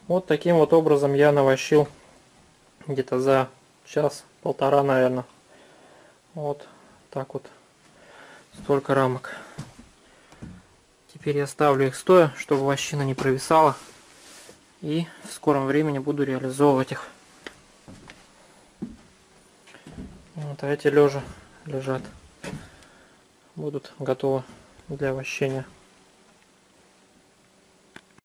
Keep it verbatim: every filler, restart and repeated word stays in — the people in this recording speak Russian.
Вот таким вот образом я навощил где-то за час-полтора, наверное. Вот так вот. Столько рамок. Теперь я ставлю их стоя, чтобы вощина не провисала. И в скором времени буду реализовывать их. Вот, а эти лежа лежат. Будут готовы для вощения.